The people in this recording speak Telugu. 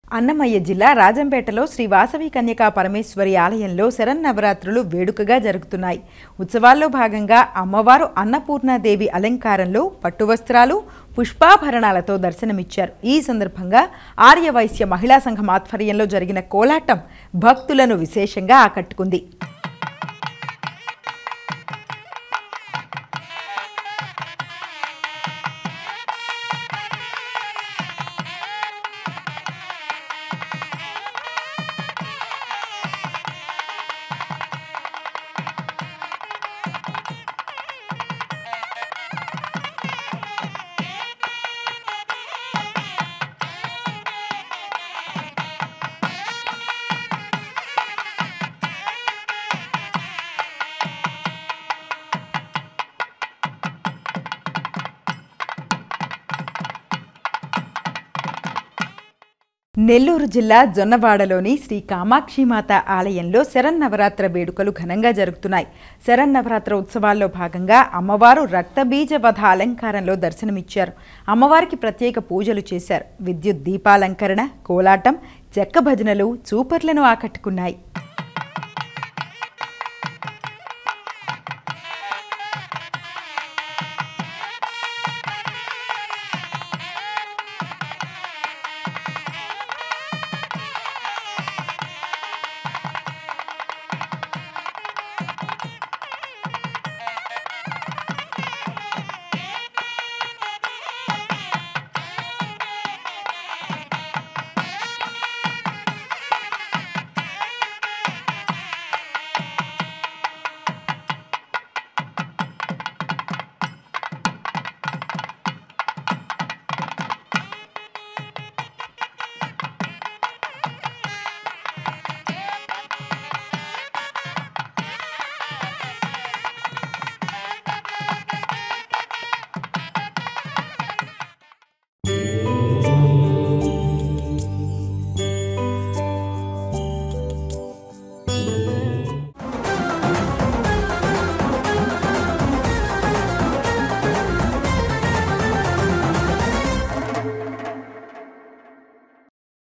అన్నమయ్య జిల్లా రాజంపేటలో శ్రీ వాసవి కన్యకా పరమేశ్వరి ఆలయంలో శరన్నవరాత్రులు వేడుకగా జరుగుతున్నాయి. ఉత్సవాల్లో భాగంగా అమ్మవారు అన్నపూర్ణాదేవి అలంకారంలో పట్టు వస్త్రాలు, పుష్పాభరణాలతో దర్శనమిచ్చారు. ఈ సందర్భంగా ఆర్యవైశ్య మహిళా సంఘం ఆధ్వర్యంలో జరిగిన కోలాటం భక్తులను విశేషంగా ఆకట్టుకుంది. నెల్లూరు జిల్లా జొన్నవాడలోని శ్రీ కామాక్షిమాత ఆలయంలో శరన్నవరాత్ర వేడుకలు ఘనంగా జరుగుతున్నాయి. శరన్నవరాత్ర ఉత్సవాల్లో భాగంగా అమ్మవారు రక్తబీజ వధ అలంకారంలో దర్శనమిచ్చారు. అమ్మవారికి ప్రత్యేక పూజలు చేశారు. విద్యుత్ దీపాలంకరణ, కోలాటం, చెక్క భజనలు చూపర్లను ఆకట్టుకున్నాయి.